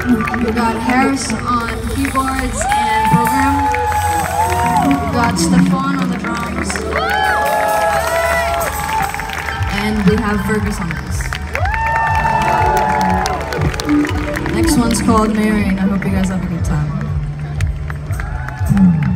We got Harris on keyboards and program. We got Stefan on the drums. And we have Fergus on bass. Next one's called Mary, and I hope you guys have a good time.